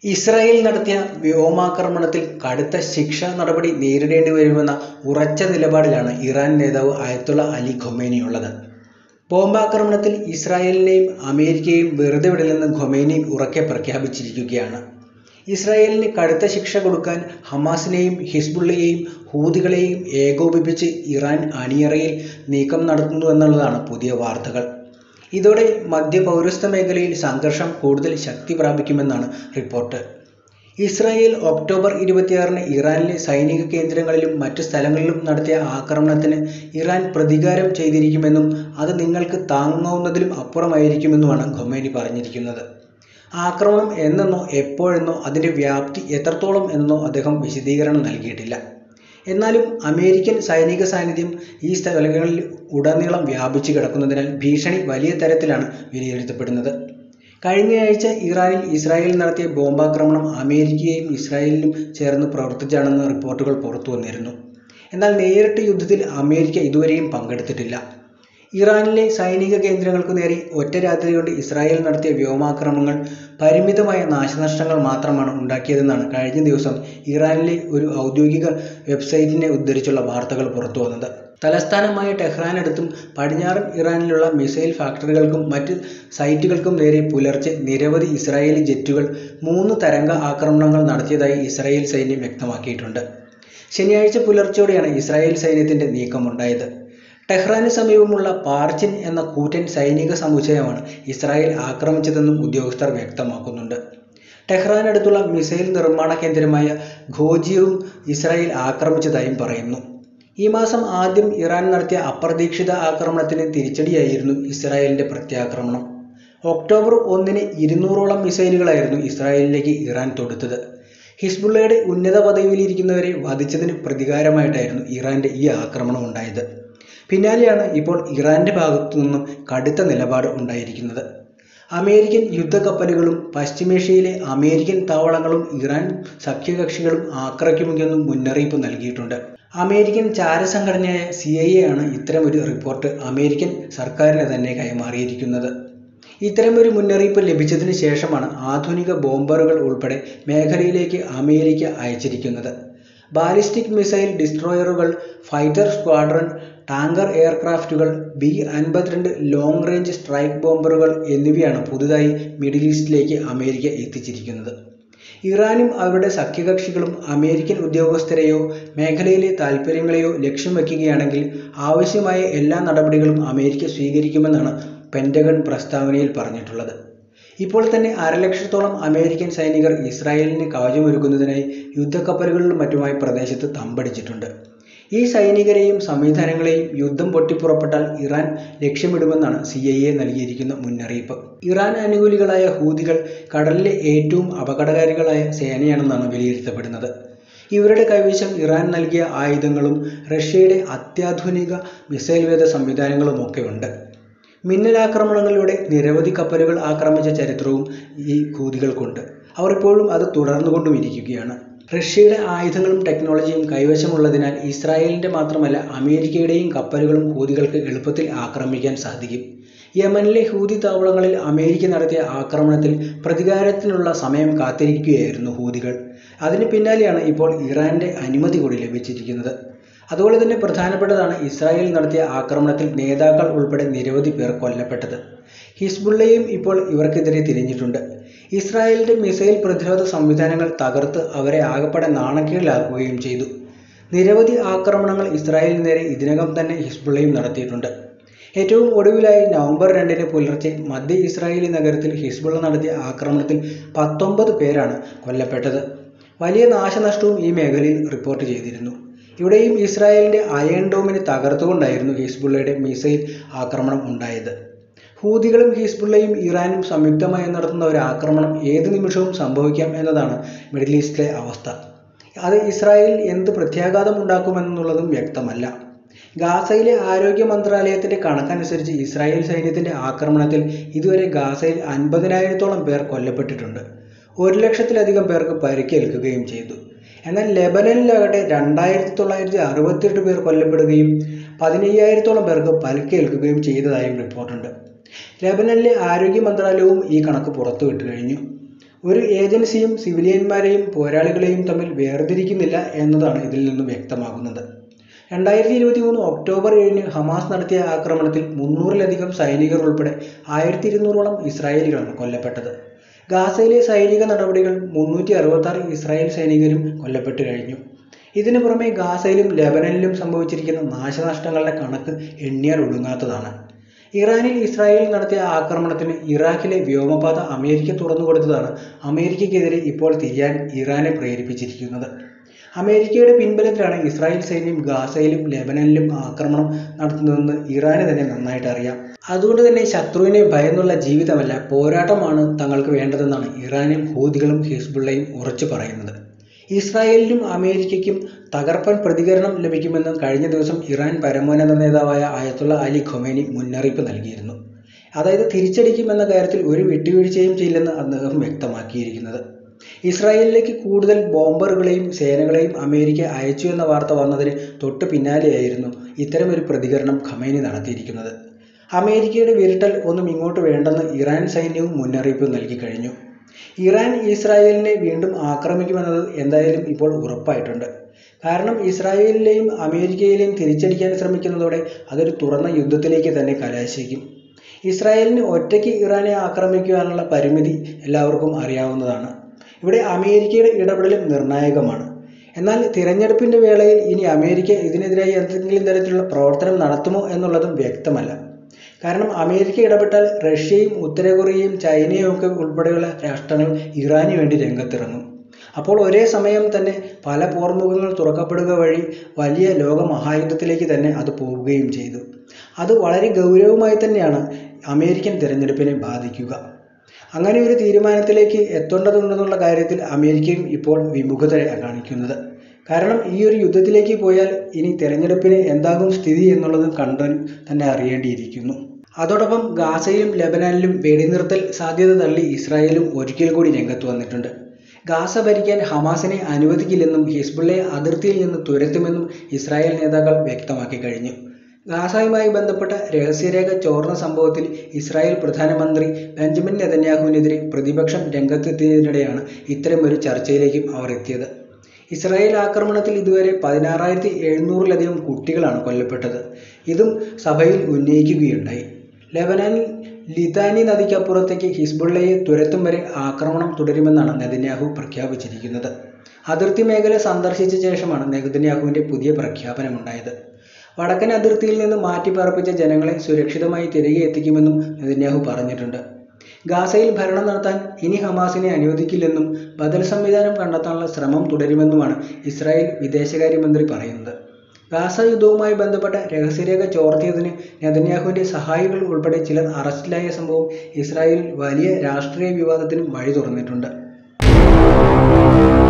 Israel നടത്തിയ വ്യോമാക്രമണത്തിൽ കടുത്ത ശിക്ഷാ നടപടി നേരിടേണ്ടി വരുമെന്ന ഉറച്ച നിലപാടിലാണ് ഇറാൻ നേതാവ് അയത്തുള്ള അലി ഖൊമേനിയുള്ളത്. ബോംബാക്രമണത്തിൽ ഇസ്രായേലിനെയും അമേരിക്കയെയും വെറുതെ വിടില്ലെന്ന് ഖൊമേനി ഉറക്കെ പ്രഖ്യാപിച്ചിരിക്കുകയാണ്. ഇസ്രായേലിന് കടുത്ത ശിക്ഷ കൊടുക്കാൻ ഹമാസിനെയും ഹിസ്ബുള്ളയെയും ഹൂതികളെയും ഏകോപിപ്പിച്ച് ഇറാൻ അണിയറയിൽ നീക്കം നടത്തുന്നുവെന്നുള്ളതാണ് പുതിയ വാർത്തകൾ. ഇതോടെ മധ്യ പൗരസ്ത്യ മേഖലയിൽ സംഘർഷം കൂടുതൽ ശക്തി പ്രാപിക്കുമെന്നാണ് റിപ്പോർട്ട്. ഇസ്രായേൽ ഒക്ടോബർ 26-ന് ഇറാനിലെ സൈനിക കേന്ദ്രങ്ങളിലും മറ്റു സ്ഥലങ്ങളിലും നടത്തിയ ആക്രമണത്തിന് ഇറാൻ പ്രതികാരം ചെയ്തിരിക്കുമെന്നും അത് നിങ്ങൾക്ക് താങ്ങാവുന്നതിലും അപ്പുറമായിരിക്കുമെന്നുമാണ് ഖൊമേനി പറഞ്ഞിരിക്കുന്നത്. ആക്രമണം എന്നെന്നോ എപ്പോഴെന്നോ അതിൻ്റെ വ്യാപ്തി എത്രത്തോളം എന്നോ അദ്ദേഹം വിശദീകരണം നൽകിയിട്ടില്ല. എന്നാലും അമേരിക്കൻ സൈനിക സാന്നിധ്യം ഈ സ്ഥലങ്ങളിൽ ഉടനീളം വ്യാപിച്ചു കിടക്കുന്നതിനാൽ ഭീഷണി വലിയ തരത്തിലാണ് വിലയിരുത്തപ്പെടുന്നത്. കഴിഞ്ഞയാഴ്ച ഇറാനിൽ ഇസ്രായേൽ നടത്തിയ ബോംബാക്രമണം അമേരിക്കയും ഇസ്രായേലിലും ചേർന്ന് പ്രവർത്തിച്ചാണെന്ന് റിപ്പോർട്ടുകൾ പുറത്തു വന്നിരുന്നു. എന്നാൽ നേരിട്ട് യുദ്ധത്തിൽ അമേരിക്ക ഇതുവരെയും പങ്കെടുത്തിട്ടില്ല. ഇറാനിലെ സൈനിക കേന്ദ്രങ്ങൾക്കു നേരെ ഒറ്റ രാത്രി കൊണ്ട് ഇസ്രായേൽ നടത്തിയ വ്യോമാക്രമണങ്ങൾ പരിമിതമായ നാശനഷ്ടങ്ങൾ മാത്രമാണ് ഉണ്ടാക്കിയതെന്നാണ് കഴിഞ്ഞ ദിവസം ഇറാനിലെ ഒരു ഔദ്യോഗിക വെബ്സൈറ്റിനെ ഉദ്ധരിച്ചുള്ള വാർത്തകൾ പുറത്തു വന്നത്. തലസ്ഥാനമായ ടെഹ്റാനടുത്തും പടിഞ്ഞാറൻ ഇറാനിലുള്ള മിസൈൽ ഫാക്ടറികൾക്കും മറ്റ് സൈറ്റുകൾക്കും നേരെ പുലർച്ചെ നിരവധി ഇസ്രായേലി ജെറ്റുകൾ 3 തരംഗ ആക്രമണങ്ങൾ നടത്തിയതായി ഇസ്രായേൽ സൈന്യം വ്യക്തമാക്കിയിട്ടുണ്ട്. ശനിയാഴ്ച പുലർച്ചെയോടെയാണ് ഇസ്രായേൽ സൈന്യത്തിൻ്റെ നീക്കമുണ്ടായത്. ടെഹ്റാന് സമീപമുള്ള പാർച്ചിൻ എന്ന കൂറ്റൻ സൈനിക സമുച്ചയമാണ് ഇസ്രായേൽ ആക്രമിച്ചതെന്നും ഉദ്യോഗസ്ഥർ വ്യക്തമാക്കുന്നുണ്ട്. ടെഹ്റാനടുത്തുള്ള മിസൈൽ നിർമ്മാണ കേന്ദ്രമായ ഖോജിയറും ഇസ്രായേൽ ആക്രമിച്ചതായും പറയുന്നു. ഈ മാസം ആദ്യം ഇറാൻ നടത്തിയ അപ്രതീക്ഷിത ആക്രമണത്തിന് തിരിച്ചടിയായിരുന്നു ഇസ്രായേലിൻ്റെ പ്രത്യാക്രമണം. ഒക്ടോബർ 1-ന് 200ഓളം മിസൈലുകളായിരുന്നു ഇസ്രായേലിലേക്ക് ഇറാൻ തൊടുത്തത്. ഹിസ്ബുള്ളയുടെ ഉന്നത പദവിയിലിരിക്കുന്നവരെ വധിച്ചതിന് പ്രതികാരമായിട്ടായിരുന്നു ഇറാൻ്റെ ഈ ആക്രമണം ഉണ്ടായത്. പിന്നാലെയാണ് ഇപ്പോൾ ഇറാൻ്റെ ഭാഗത്തു നിന്നും കടുത്ത നിലപാട് ഉണ്ടായിരിക്കുന്നത്. അമേരിക്കൻ യുദ്ധക്കപ്പലുകളും പശ്ചിമേഷ്യയിലെ അമേരിക്കൻ താവളങ്ങളും ഇറാൻ സഖ്യകക്ഷികളും ആക്രമിക്കുമെന്നും മുന്നറിയിപ്പ് നൽകിയിട്ടുണ്ട്. അമേരിക്കൻ ചാരസംഘടനയായ CIA ആണ് ഇത്തരമൊരു റിപ്പോർട്ട് അമേരിക്കൻ സർക്കാരിന് തന്നെ കൈമാറിയിരിക്കുന്നത്. ഇത്തരമൊരു മുന്നറിയിപ്പ് ലഭിച്ചതിന് ശേഷമാണ് ആധുനിക ബോംബറുകൾ ഉൾപ്പെടെ മേഖലയിലേക്ക് അമേരിക്ക അയച്ചിരിക്കുന്നത്. ബാലിസ്റ്റിക് മിസൈൽ ഡിസ്ട്രോയറുകൾ, ഫൈറ്റർ സ്ക്വാഡ്രൺ, ടാങ്കർ എയർക്രാഫ്റ്റുകൾ, B-52 ലോങ് റേഞ്ച് സ്ട്രൈക്ക് ബോംബറുകൾ എന്നിവയാണ് പുതുതായി മിഡിൽ ഈസ്റ്റിലേക്ക് അമേരിക്ക എത്തിച്ചിരിക്കുന്നത്. ഇറാനും അവരുടെ സഖ്യകക്ഷികളും അമേരിക്കൻ ഉദ്യോഗസ്ഥരെയോ മേഖലയിലെ താൽപ്പര്യങ്ങളെയോ ലക്ഷ്യം വയ്ക്കുകയാണെങ്കിൽ ആവശ്യമായ എല്ലാ നടപടികളും അമേരിക്ക സ്വീകരിക്കുമെന്നാണ് പെൻറ്റഗൺ പ്രസ്താവനയിൽ പറഞ്ഞിട്ടുള്ളത്. ഇപ്പോൾ തന്നെ 1,00,000-ത്തോളം അമേരിക്കൻ സൈനികർ ഇസ്രായേലിന് കവചമൊരുക്കുന്നതിനായി യുദ്ധക്കപ്പലുകളിലും മറ്റുമായി പ്രദേശത്ത് തമ്പടിച്ചിട്ടുണ്ട്. ഈ സൈനികരെയും സംവിധാനങ്ങളെയും യുദ്ധം പൊട്ടിപ്പുറപ്പെട്ടാൽ ഇറാൻ ലക്ഷ്യമിടുമെന്നാണ് CIA നൽകിയിരിക്കുന്ന മുന്നറിയിപ്പ്. ഇറാൻ അനുകൂലികളായ ഹൂതികൾ കടലിലെ ഏറ്റവും അപകടകാരികളായ സേനയാണെന്നാണ് വിലയിരുത്തപ്പെടുന്നത്. ഇവരുടെ കൈവശം ഇറാൻ നൽകിയ ആയുധങ്ങളും റഷ്യയുടെ അത്യാധുനിക മിസൈൽ വേധ സംവിധാനങ്ങളുമൊക്കെ ഉണ്ട്. മിന്നലാക്രമണങ്ങളിലൂടെ നിരവധി കപ്പലുകൾ ആക്രമിച്ച ചരിത്രവും ഈ ഹൂതികൾക്കുണ്ട്. അവർ ഇപ്പോഴും അത് തുടർന്നുകൊണ്ടുമിരിക്കുകയാണ്. റഷ്യയുടെ ആയുധങ്ങളും ടെക്നോളജിയും കൈവശമുള്ളതിനാൽ ഇസ്രായേലിൻ്റെ മാത്രമല്ല അമേരിക്കയുടെയും കപ്പലുകളും ഹൂതികൾക്ക് എളുപ്പത്തിൽ ആക്രമിക്കാൻ സാധിക്കും. യമനിലെ ഹൂതി താവളങ്ങളിൽ അമേരിക്ക നടത്തിയ ആക്രമണത്തിൽ പ്രതികാരത്തിനുള്ള സമയം കാത്തിരിക്കുകയായിരുന്നു ഹൂതികൾ. അതിന് പിന്നാലെയാണ് ഇപ്പോൾ ഇറാൻ്റെ അനുമതി കൂടി ലഭിച്ചിരിക്കുന്നത്. അതുപോലെ തന്നെ പ്രധാനപ്പെട്ടതാണ് ഇസ്രായേൽ നടത്തിയ ആക്രമണത്തിൽ നേതാക്കൾ ഉൾപ്പെടെ നിരവധി പേർ കൊല്ലപ്പെട്ടത്. ഹിസ്ബുള്ളയും ഇപ്പോൾ ഇവർക്കെതിരെ തിരിഞ്ഞിട്ടുണ്ട്. ഇസ്രായേലിൻ്റെ മിസൈൽ പ്രതിരോധ സംവിധാനങ്ങൾ തകർത്ത് അവരെ ആകപ്പാടെ നാണക്കേടിലാക്കുകയും ചെയ്തു. നിരവധി ആക്രമണങ്ങൾ ഇസ്രായേലിന് നേരെ ഇതിനകം തന്നെ ഹിസ്ബുള്ളയും നടത്തിയിട്ടുണ്ട്. ഏറ്റവും ഒടുവിലായി നവംബർ 2-ന് പുലർച്ചെ മധ്യ ഇസ്രായേലി നഗരത്തിൽ ഹിസ്ബുള്ള നടത്തിയ ആക്രമണത്തിൽ 19 പേരാണ് കൊല്ലപ്പെട്ടത്. വലിയ നാശനഷ്ടവും ഈ മേഖലയിൽ റിപ്പോർട്ട് ചെയ്തിരുന്നു. ഇവിടെയും ഇസ്രായേലിൻ്റെ അയൺ ഡോമിനെ തകർത്തുകൊണ്ടായിരുന്നു ഹിസ്ബുള്ളയുടെ മിസൈൽ ആക്രമണം ഉണ്ടായത്. ഹൂതികളും ഹിസ്ബുള്ളയും ഇറാനും സംയുക്തമായി നടത്തുന്ന ഒരു ആക്രമണം ഏത് നിമിഷവും സംഭവിക്കാം എന്നതാണ് മിഡിൽ ഈസ്റ്റിലെ അവസ്ഥ. അത് ഇസ്രായേലിൽ എന്ത് പ്രത്യാഘാതം ഉണ്ടാക്കുമെന്നുള്ളതും വ്യക്തമല്ല. ഗാസയിലെ ആരോഗ്യ മന്ത്രാലയത്തിൻ്റെ കണക്കനുസരിച്ച് ഇസ്രായേൽ സൈന്യത്തിൻ്റെ ആക്രമണത്തിൽ ഇതുവരെ ഗാസയിൽ 50,000-ത്തോളം പേർ കൊല്ലപ്പെട്ടിട്ടുണ്ട്. 1,00,000-ത്തിലധികം പേർക്ക് പരിക്കേൽക്കുകയും ചെയ്തു. എന്നാൽ ലെബനനിലാകട്ടെ 2,968 പേർ കൊല്ലപ്പെടുകയും 15,000-ത്തോളം പേർക്ക് പരിക്കേൽക്കുകയും ചെയ്തതായും റിപ്പോർട്ടുണ്ട്. ലെബനനിലെ ആരോഗ്യ മന്ത്രാലയവും ഈ കണക്ക് പുറത്തുവിട്ട് കഴിഞ്ഞു. ഒരു ഏജൻസിയും സിവിലിയന്മാരെയും പോരാളികളെയും തമ്മിൽ വേർതിരിക്കുന്നില്ല എന്നതാണ് ഇതിൽ നിന്നും വ്യക്തമാകുന്നത്. 2023 ഒക്ടോബർ 7 ഹമാസ് നടത്തിയ ആക്രമണത്തിൽ 300-ലധികം സൈനികർ ഉൾപ്പെടെ 1200-ഓളം ഇസ്രായേലികളാണ് കൊല്ലപ്പെട്ടത്. ഗാസയിലെ സൈനിക നടപടികൾ 366 ഇസ്രായേൽ സൈനികരും കൊല്ലപ്പെട്ടു കഴിഞ്ഞു. ഇതിനു പുറമെ ഗാസയിലും ലെബനനിലും സംഭവിച്ചിരിക്കുന്ന നാശനഷ്ടങ്ങളുടെ കണക്ക് എണ്ണിയാൽ ഒടുങ്ങാത്തതാണ്. ഇറാനിൽ ഇസ്രായേൽ നടത്തിയ ആക്രമണത്തിന് ഇറാഖിലെ വ്യോമപാത അമേരിക്ക തുറന്നുകൊടുത്തതാണ് അമേരിക്കയ്ക്കെതിരെ ഇപ്പോൾ തിരിയാൻ ഇറാനെ പ്രേരിപ്പിച്ചിരിക്കുന്നത്. അമേരിക്കയുടെ പിൻബലത്തിലാണ് ഇസ്രായേൽ സൈന്യം ഗാസയിലും ലെബനനിലും ആക്രമണം നടത്തുന്നതെന്ന് ഇറാന് തന്നെ നന്നായിട്ട് അറിയാം. അതുകൊണ്ട് തന്നെ ശത്രുവിനെ ഭയന്നുള്ള ജീവിതമല്ല, പോരാട്ടമാണ് തങ്ങൾക്ക് വേണ്ടതെന്നാണ് ഇറാനും ഹൂതികളും ഹിസ്ബുള്ളയും ഉറച്ചു പറയുന്നത്. ഇസ്രായേലിനും അമേരിക്കയ്ക്കും തകർപ്പൻ പ്രതികരണം ലഭിക്കുമെന്ന് കഴിഞ്ഞ ദിവസം ഇറാൻ പരമോന്നത നേതാവായ അയത്തുള്ള അലി ഖൊമേനി മുന്നറിയിപ്പ് നൽകിയിരുന്നു. അതായത് തിരിച്ചടിക്കുമെന്ന കാര്യത്തിൽ ഒരു വിട്ടുവീഴ്ചയും ചെയ്യില്ലെന്ന് അദ്ദേഹം വ്യക്തമാക്കിയിരിക്കുന്നത്. ഇസ്രായേലിലേക്ക് കൂടുതൽ ബോംബറുകളെയും സേനകളെയും അമേരിക്ക അയച്ചു എന്ന വാർത്ത വന്നതിന് തൊട്ട് പിന്നാലെയായിരുന്നു ഇത്തരമൊരു പ്രതികരണം ഖൊമേനി നടത്തിയിരിക്കുന്നത്. അമേരിക്കയുടെ വിരട്ടൽ ഒന്നും ഇങ്ങോട്ട് വേണ്ടെന്ന് ഇറാൻ സൈന്യവും മുന്നറിയിപ്പ് നൽകി കഴിഞ്ഞു. ഇറാൻ ഇസ്രായേലിനെ വീണ്ടും ആക്രമിക്കുമെന്നത് എന്തായാലും ഇപ്പോൾ ഉറപ്പായിട്ടുണ്ട്. കാരണം ഇസ്രായേലിലെയും അമേരിക്കയിലെയും തിരിച്ചടിക്കാൻ ശ്രമിക്കുന്നതോടെ അതൊരു തുറന്ന യുദ്ധത്തിലേക്ക് തന്നെ കലാശിക്കും. ഇസ്രായേലിന് ഒറ്റയ്ക്ക് ഇറാനെ ആക്രമിക്കുവാനുള്ള പരിമിതി എല്ലാവർക്കും അറിയാവുന്നതാണ്. ഇവിടെ അമേരിക്കയുടെ ഇടപെടലും നിർണായകമാണ്. എന്നാൽ തിരഞ്ഞെടുപ്പിൻ്റെ വേളയിൽ ഇനി അമേരിക്ക ഇതിനെതിരായി എന്തെങ്കിലും തരത്തിലുള്ള പ്രവർത്തനം നടത്തുമോ എന്നുള്ളതും വ്യക്തമല്ല. കാരണം അമേരിക്ക ഇടപെട്ടാൽ റഷ്യയും ഉത്തര കൊറിയയും ചൈനയും ഒക്കെ ഉൾപ്പെടെയുള്ള രാഷ്ട്രങ്ങൾ ഇറാന് വേണ്ടി രംഗത്തിറങ്ങും. അപ്പോൾ ഒരേ സമയം തന്നെ പല പോർമുഖങ്ങൾ തുറക്കപ്പെടുക വഴി വലിയ ലോകമഹായുദ്ധത്തിലേക്ക് തന്നെ അത് പോവുകയും ചെയ്തു. അത് വളരെ ഗൗരവമായി തന്നെയാണ് അമേരിക്കൻ തിരഞ്ഞെടുപ്പിനെ ബാധിക്കുക. അങ്ങനെ ഒരു തീരുമാനത്തിലേക്ക് എത്തേണ്ടതുണ്ടെന്നുള്ള കാര്യത്തിൽ അമേരിക്കയും ഇപ്പോൾ വിമുഖത കാണിക്കുന്നത്. കാരണം ഈ ഒരു യുദ്ധത്തിലേക്ക് പോയാൽ ഇനി തിരഞ്ഞെടുപ്പിന് എന്താകും സ്ഥിതി എന്നുള്ളത് കണ്ടാൽ തന്നെ അറിയേണ്ടിയിരിക്കുന്നു. അതോടൊപ്പം ഗാസയിലും ലെബനാനിലും വെടിനിർത്തൽ സാധ്യത തള്ളി ഇസ്രായേലും ഒരിക്കൽ കൂടി രംഗത്ത് വന്നിട്ടുണ്ട്. ഗാസ ഭരിക്കാൻ ഹമാസിനെ അനുവദിക്കില്ലെന്നും ഹിസ്ബുള്ളയെ അതിർത്തിയിൽ നിന്ന് തുരത്തുമെന്നും ഇസ്രായേൽ നേതാക്കൾ വ്യക്തമാക്കി കഴിഞ്ഞു. ഗാസയുമായി ബന്ധപ്പെട്ട രഹസ്യരേഖ ചോർന്ന സംഭവത്തിൽ ഇസ്രായേൽ പ്രധാനമന്ത്രി ബെഞ്ചമിൻ നെതന്യാഹുവിനെതിരെ പ്രതിപക്ഷം രംഗത്തെത്തിയതിനിടെയാണ് ഇത്തരമൊരു ചർച്ചയിലേക്കും അവർ എത്തിയത്. ഇസ്രായേൽ ആക്രമണത്തിൽ ഇതുവരെ 16,700-ലധികം കുട്ടികളാണ് കൊല്ലപ്പെട്ടത്. ഇതും സഭയിൽ ഉന്നയിക്കുകയുണ്ടായി. ലെബനാനിൽ ലിതാനി നദിക്കപ്പുറത്തേക്ക് ഹിസ്ബുള്ളയെ തുരത്തും വരെ ആക്രമണം തുടരുമെന്നാണ് നെതന്യാഹു പ്രഖ്യാപിച്ചിരിക്കുന്നത്. അതിർത്തി മേഖല സന്ദർശിച്ച ശേഷമാണ് നെതന്യാഹുവിൻ്റെ പുതിയ പ്രഖ്യാപനമുണ്ടായത്. വടക്കൻ അതിർത്തിയിൽ നിന്ന് മാറ്റിപ്പാർപ്പിച്ച ജനങ്ങളെ സുരക്ഷിതമായി തിരികെ എത്തിക്കുമെന്നും നെതന്യാഹു പറഞ്ഞിട്ടുണ്ട്. ഗാസയിൽ ഭരണം നടത്താൻ ഇനി ഹമാസിനെ അനുവദിക്കില്ലെന്നും ബദൽ സംവിധാനം കണ്ടെത്താനുള്ള ശ്രമം തുടരുമെന്നുമാണ് ഇസ്രായേൽ വിദേശകാര്യമന്ത്രി പറയുന്നത്. ഗാസ യുദ്ധവുമായി ബന്ധപ്പെട്ട രഹസ്യരേഖ ചോർത്തിയതിന് നെതന്യാഹുവിൻ്റെ സഹായികൾ ഉൾപ്പെടെ ചിലർ അറസ്റ്റിലായ സംഭവം ഇസ്രായേലിൽ വലിയ രാഷ്ട്രീയ വിവാദത്തിനും വഴി തുറന്നിട്ടുണ്ട്.